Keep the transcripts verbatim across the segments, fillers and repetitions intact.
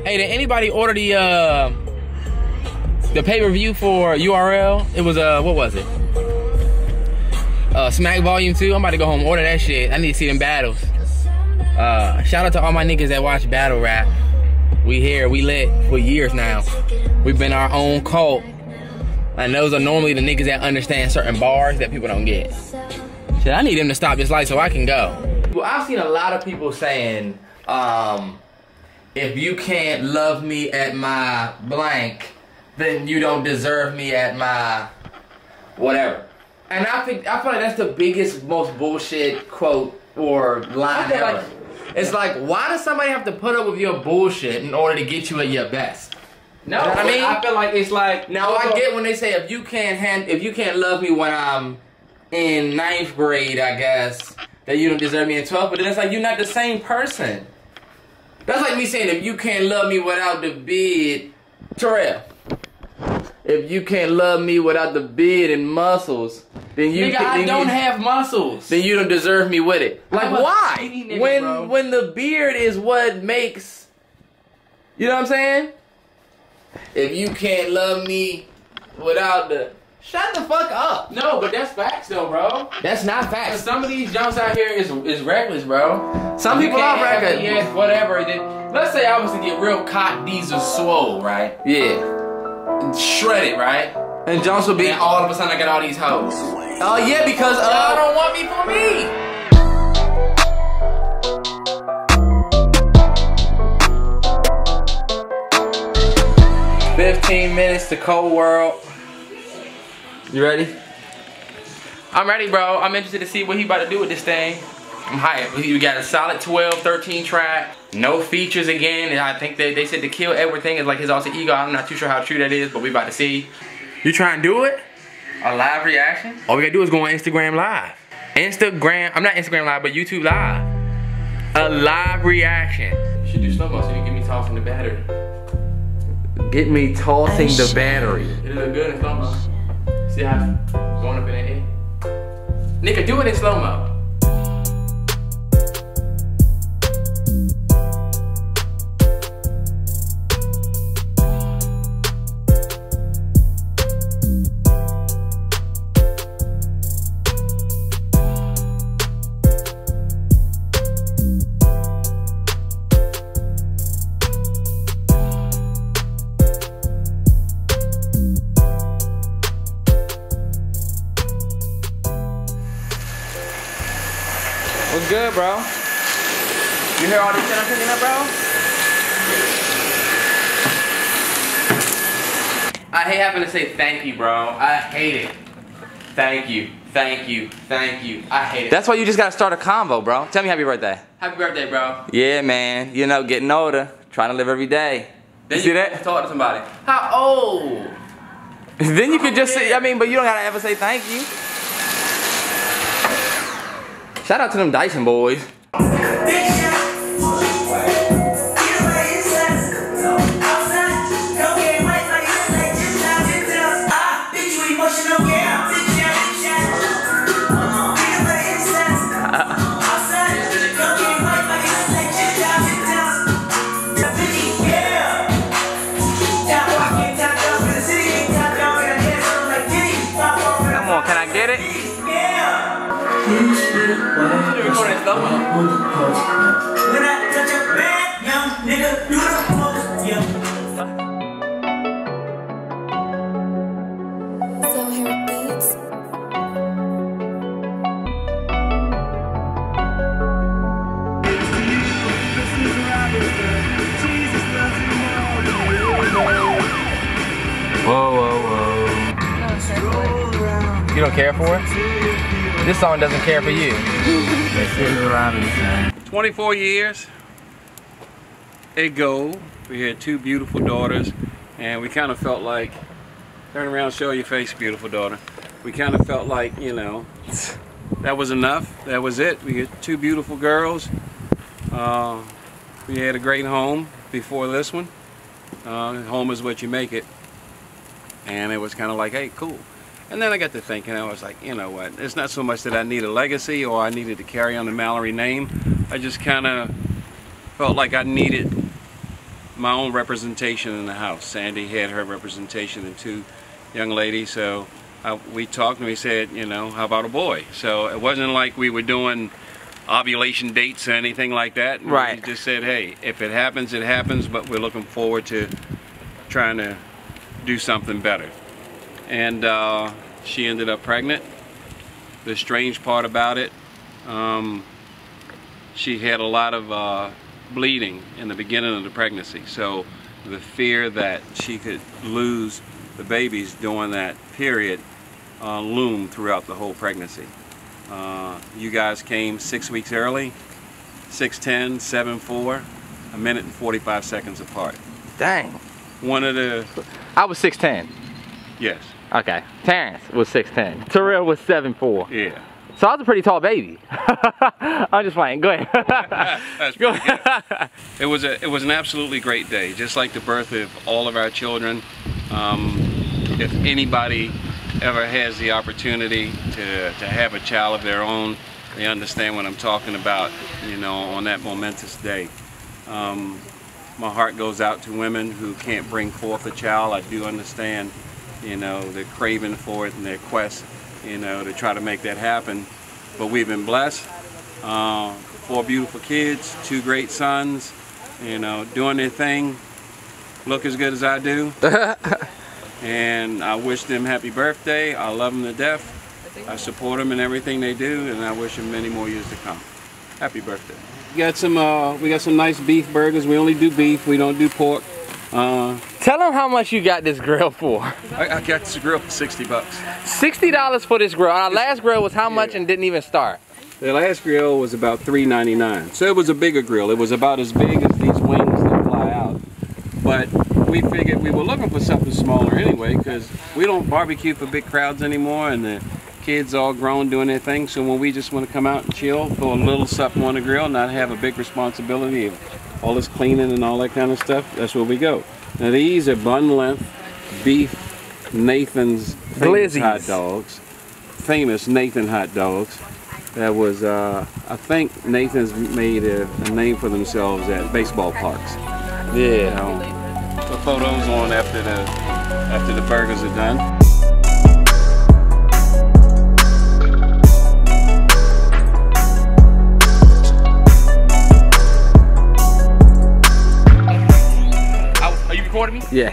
Hey, did anybody order the uh, the pay-per-view for U R L? It was uh, what was it? Uh, Smack Volume two. I'm about to go home and order that shit. I need to see them battles. Uh, shout out to all my niggas that watch battle rap. We here, we lit for years now. We've been our own cult. And those are normally the niggas that understand certain bars that people don't get. Shit, I need them to stop this light so I can go. Well, I've seen a lot of people saying, um, if you can't love me at my blank, then you don't deserve me at my whatever. And I think I feel like that's the biggest, most bullshit quote or line ever. Like, it's like, why does somebody have to put up with your bullshit in order to get you at your best? No, you know what I mean, I feel like it's like now I get when they say if you can't hand, if you can't love me when I'm in ninth grade, I guess that you don't deserve me in twelfth. But then it's like you're not the same person. That's like me saying if you can't love me without the beard, Terrell. If you can't love me without the beard and muscles, then you nigga, can, then I don't you, have muscles. Then you don't deserve me with it. Like I'm why? Nigga, when bro. when the beard is what makes, you know what I'm saying? If you can't love me without the, shut the fuck up. No, but that's facts though, bro. That's not facts. Some of these jumps out here is is reckless, bro. Some people are reckless. Yes, whatever. Then let's say I was to get real cot diesel swole, right? Yeah. Shredded, right? And Jones will be. And all of a sudden I got all these hoes. Oh yeah, because uh, y'all don't want me for me. fifteen minutes to Cold World. You ready? I'm ready, bro. I'm interested to see what he about to do with this thing. I'm hyped. We got a solid twelve, thirteen track. No features again. And I think they, they said the Kill Edward thing is like his alter ego. I'm not too sure how true that is, but we about to see. You trying to do it? A live reaction? All we gotta do is go on Instagram Live. Instagram, I'm not Instagram Live, but YouTube Live. A live reaction. You should do slow mo so you can get me tossing the battery. Get me tossing the battery. It look good in slow mo. See how it's going up in the head? Nigga, do it in slow mo. What's good, bro? You hear all this shit I'm picking up, bro? I hate having to say thank you, bro. I hate it. Thank you, thank you, thank you. I hate it. That's why you just gotta start a convo, bro. Tell me happy birthday. Happy birthday, bro. Yeah, man. You know, getting older, trying to live every day. Then you see you that? Talk to somebody. How old? Then you could just say, I mean, but you don't gotta ever say thank you. Shout out to them Dyson boys. Come on, can I get it? When I touch a bad young nigga, do the most, yeah. So here it beats. Whoa, whoa, whoa. You don't care for it? This song doesn't care for you. twenty-four years ago, we had two beautiful daughters, and we kind of felt like, turn around, show your face, beautiful daughter. We kind of felt like, you know, that was enough. That was it. We had two beautiful girls. Uh, we had a great home before this one. Uh, home is what you make it. And it was kind of like, hey, cool. And then I got to thinking, I was like, you know what, it's not so much that I need a legacy or I needed to carry on the Mallory name. I just kind of felt like I needed my own representation in the house. Sandy had her representation and two young ladies, so I, we talked and we said, you know, how about a boy? So it wasn't like we were doing ovulation dates or anything like that. Right. We just said, hey, if it happens, it happens, but we're looking forward to trying to do something better. And uh, she ended up pregnant. The strange part about it, um, she had a lot of uh, bleeding in the beginning of the pregnancy. So the fear that she could lose the babies during that period uh, loomed throughout the whole pregnancy. Uh, you guys came six weeks early, six ten, seven four, a minute and forty-five seconds apart. Dang. One of the... I was six ten. Yes. Okay. Terrence was six ten. Terrell was seven four. Yeah. So I was a pretty tall baby. I'm just playing. Go ahead. That's pretty good. It was a, it was an absolutely great day, just like the birth of all of our children. Um, if anybody ever has the opportunity to, to have a child of their own, they understand what I'm talking about, you know, on that momentous day. Um, my heart goes out to women who can't bring forth a child. I do understand, you know, the craving for it and their quest, you know, to try to make that happen. But we've been blessed. Uh, four beautiful kids, two great sons, you know, doing their thing, look as good as I do. And I wish them happy birthday. I love them to death. I support them in everything they do, and I wish them many more years to come. Happy birthday. We got some, uh, we got some nice beef burgers. We only do beef. We don't do pork. Uh, Tell them how much you got this grill for. I, I got this grill for sixty bucks. sixty dollars for this grill. Our last grill was how much and didn't even start? The last grill was about three ninety-nine. So it was a bigger grill. It was about as big as these wings that fly out. But we figured we were looking for something smaller anyway, because we don't barbecue for big crowds anymore, and the kids all grown doing their thing. So when we just want to come out and chill, throw a little something on the grill, not have a big responsibility of all this cleaning and all that kind of stuff, that's where we go. Now these are bun length beef Nathan's famous Glizzies. hot dogs, famous Nathan hot dogs. That was, uh, I think Nathan's made a, a name for themselves at baseball parks. Yeah. You know, put photos on after the after the burgers are done. I, are you recording me? Yeah.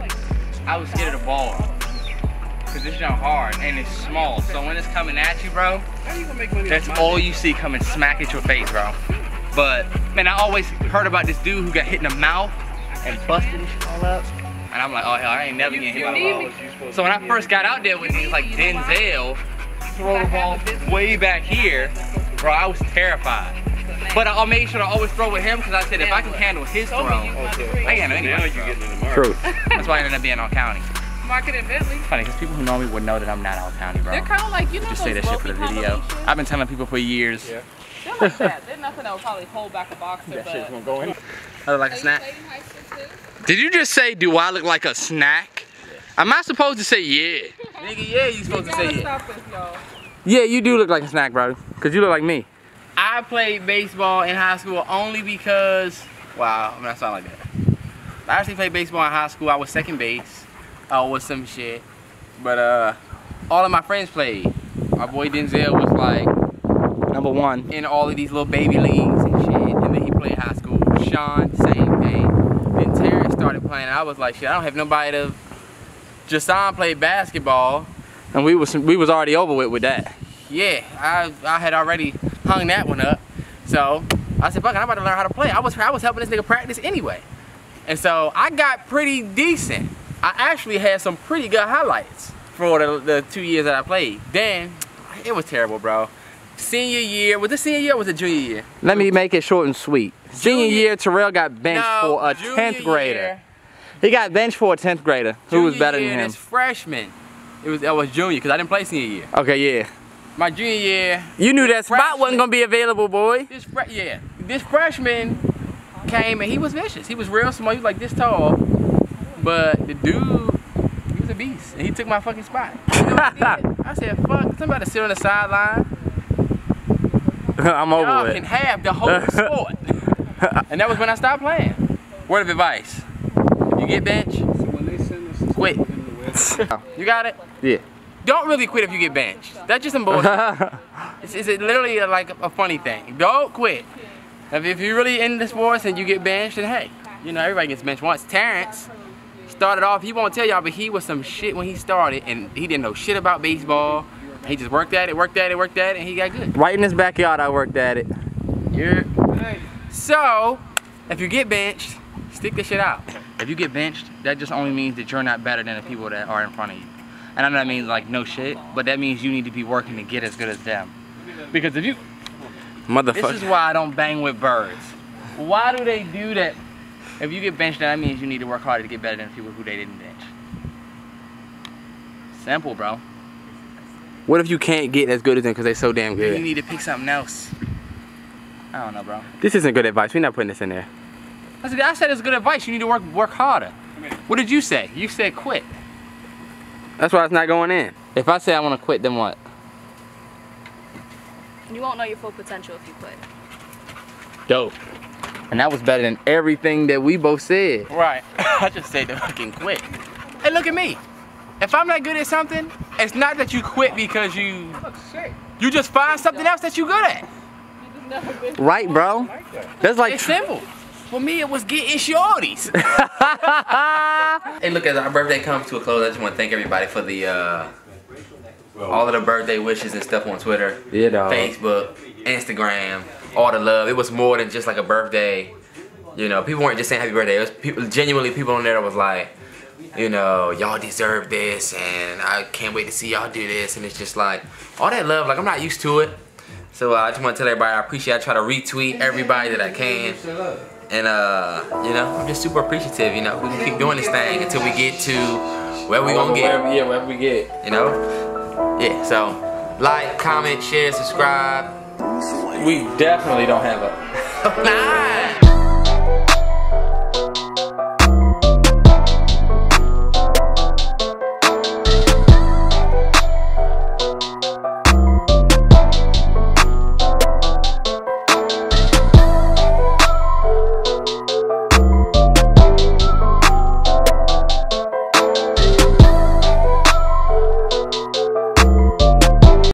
I was scared of the ball. Cause it's not hard and it's small. So when it's coming at you, bro, that's all you see coming smack at your face, bro. But man, I always heard about this dude who got hit in the mouth and busted his shit all up. And I'm like, oh hell, I ain't never getting hit by the ball. So when I first got out there with these like Denzel, throw the ball way back here, bro, I was terrified. But I made sure to always throw with him because I said if I can handle his throw, I can handle anybody's throw. True. That's why I ended up being all county. Market and Bentley. Funny, because people who know me would know that I'm not all county, bro. They're kind of like, you know, Just say those that shit for the ropey video. combinations? I've been telling people for years. Yeah. They're like that. They're nothing that will probably hold back a boxer, That but... shit's gonna go in. I look like a Are you snack. playing high school too? Did you just say, do I look like a snack? Am I supposed to say yeah? Nigga, yeah, you supposed You to say gotta yeah. stop this, y'all. Yeah, you do look like a snack, bro. Cause you look like me. I played baseball in high school only because, wow, I'm not sound like that. I actually played baseball in high school. I was second base. I was some shit. But uh, all of my friends played. My boy Denzel was like Number one. in all of these little baby leagues and shit. And then he played high school. Sean, same thing. Then Terrence started playing. I was like, shit, I don't have nobody to. Jason played basketball. And we was we was already over with with that. Yeah, I I had already hung that one up. So I said, fuck it, I'm about to learn how to play. I was I was helping this nigga practice anyway. And so I got pretty decent. I actually had some pretty good highlights for the, the two years that I played. Then it was terrible, bro. Senior year, was it senior year or was it junior year? Let me make it short and sweet. Senior Junior- year, Terrell got benched No, for a junior tenth grader. year- He got benched for a tenth grader who was junior better year, than him. This freshman. It was that was junior because I didn't play senior year. Okay, yeah. My junior year, You knew that spot Freshman. wasn't gonna be available, boy. This fre yeah, this freshman came and he was vicious. He was real small. He was like this tall, but the dude, he was a beast, and he took my fucking spot. You know what I did? I said, "Fuck, somebody sit on the sideline. I'm over Y'all it. can have the whole sport." And that was when I stopped playing. Word of advice. If you get benched, So when they send us this quit. in the website, You got it? Yeah. Don't really quit if you get benched. That's just some bullshit. it's, it's literally like a funny thing. Don't quit. If, if you're really into sports and you get benched, then hey, you know, everybody gets benched once. Terrence started off, he won't tell y'all, but he was some shit when he started, and he didn't know shit about baseball. He just worked at it, worked at it, worked at it, and he got good. Right in his backyard, I worked at it. You're... So, if you get benched, stick the shit out. If you get benched, that just only means that you're not better than the people that are in front of you. And I know that means like no shit, but that means you need to be working to get as good as them. Because if you... Motherfucker. This is why I don't bang with birds. Why do they do that? If you get benched, that means you need to work harder to get better than the people who they didn't bench. Simple, bro. What if you can't get as good as them because they're so damn You good? need to pick something else. I don't know, bro. This isn't good advice. We're not putting this in there. I said, I said it's good advice. You need to work work harder. What did you say? You said quit. That's why it's not going in. If I say I want to quit, then what? You won't know your full potential if you quit. Dope. And that was better than everything that we both said. Right. I just said to fucking quit. Hey, look at me. If I'm not good at something, it's not that you quit because you you just find something else that you good at. Right, bro? That's like... It's simple. For me, it was getting shorties. Hey, look, as our birthday comes to a close, I just want to thank everybody for the uh, all of the birthday wishes and stuff on Twitter, Yeah, dog. Facebook, Instagram, all the love. It was more than just like a birthday. You know, people weren't just saying happy birthday. It was people, genuinely people on there that was like, you know, y'all deserve this, and I can't wait to see y'all do this. And it's just like all that love. Like I'm not used to it, so uh, I just want to tell everybody I appreciate. I try to retweet everybody that I can. And uh, you know, I'm just super appreciative. You know, we can keep doing this thing until we get to where we gonna get. Yeah, wherever we get. You know, yeah. So, like, comment, share, subscribe. We definitely don't have a... Nice.